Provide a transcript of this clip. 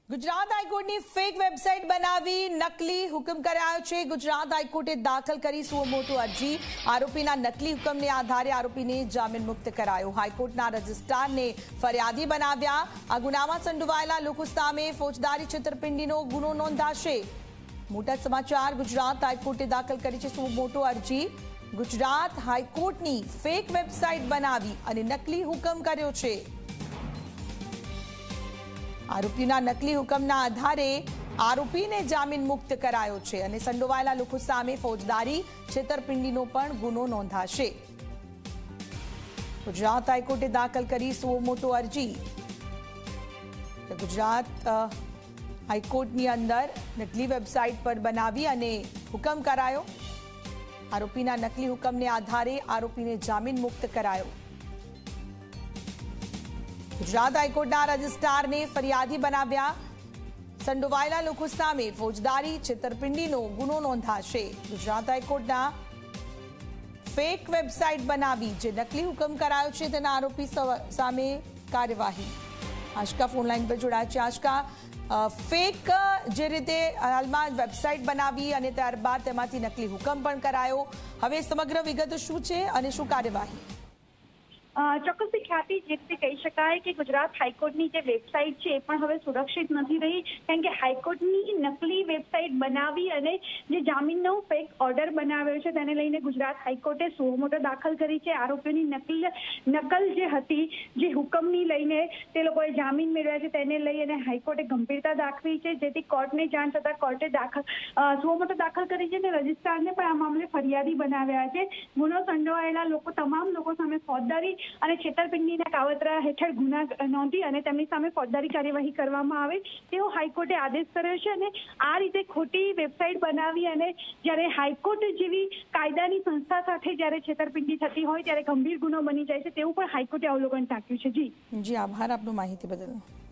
Gujarat હાઈકોર્ટની fake website બનાવી નકલી હુકમ કરાયો છે। ગુજરાત હાઈકોર્ટે દાખલ કરી સુઓ મોટો અરજી। આરોપીના નકલી હુકમને આધારે આરોપીને જામીન મુક્ત કરાયો। હાઈકોર્ટના રજિસ્ટ્રારને ફરિયાદી બનાવ્યા। આ ગુનામાં સંડોવાયેલા લોકો સામે ફોજદારી છેતરપિંડીનો ગુનો નોંધાશે। મોટા સમાચાર। ગુજરાત હાઈકોર્ટે દાખલ કરી છે સુઓ મોટો અરજી। ગુજરાત હાઈકોર્ટની ફેક વેબસાઇટ બનાવી અને નકલી હુકમ કર્યો છે। आरोपीना नकली हुकमना आधारे आरोपीने जामीन मुक्त करायो छे अने संडोवाયેલા લોકો સામે ફોજદારી છેતરપિંડીનો પણ ગુનો નોંધાશે। ગુજરાત હાઈકોર્ટે દાખલ કરી સુઓ મોટો અરજી। ગુજરાત હાઈકોર્ટની અંદર નકલી વેબસાઇટ પર બનાવી અને હુકમ કરાયો। આરોપીના નકલી હુકમને આધારે આરોપીને જામીન મુક્ત કરાયો। ગુજરાત હાઈકોર્ટના રજિસ્ટ્રારને ફરિયાદી બનાવ્યા। સંડોવાયેલા લોકો સામે ફોજદારી છેતરપિંડીનો ગુનો નોંધાશે। ગુજરાત હાઈકોર્ટના ફેક વેબસાઇટ બનાવી જે નકલી હુકમ કરાયો છે તેના આરોપી સામે કાર્યવાહી। આશકા ફોનલાઈન પર જોડાયા છે। આશકા, ફેક જે રીતે હાલમાં વેબસાઇટ બનાવી અને ત્યારબાદ તેમાંથી નકલી હુકમ પણ કરાયો, હવે સમગ્ર વિગત શું છે અને શું કાર્યવાહી? ચોક્કસથી ખ્યાતિ જે રીતે કહી શકાય કે ગુજરાત હાઈકોર્ટની જે વેબસાઇટ છે એ પણ હવે સુરક્ષિત નથી રહી, કારણ કે હાઈકોર્ટની નકલી વેબસાઇટ બનાવી અને જે જામીનનો ફેક ઓર્ડર બનાવ્યો છે તેને લઈને ગુજરાત હાઈકોર્ટે સુઓ મોટો દાખલ કરી છે। આરોપીઓની નકલ જે હતી, જે હુકમની લઈને તે લોકોએ જામીન મેળવ્યા છે તેને લઈ અને હાઈકોર્ટે ગંભીરતા દાખવી છે, જેથી કોર્ટને જાણ થતાં કોર્ટે સુઓ મોટો દાખલ કરી છે અને રજિસ્ટ્રારને પણ આ મામલે ફરિયાદી બનાવ્યા છે। ગુનો સંડોવાયેલા લોકો તમામ લોકો સામે ફોજદારી અને છેતરપિંડીના કાવતરા હેઠળ ગુના નોંધી અને તેમની સામે ફોજદારી કાર્યવાહી કરવામાં આવે તેવો હાઈકોર્ટે આદેશ કર્યો છે। અને આ રીતે ખોટી વેબસાઇટ બનાવી અને જ્યારે હાઈકોર્ટ જેવી કાયદાની સંસ્થા સાથે જ્યારે છેતરપિંડી થતી હોય ત્યારે ગંભીર ગુનો બની જાય છે તેવું પણ હાઈકોર્ટે અવલોકન ટાંક્યું છે। જી આભાર આપનો માહિતી બદલ।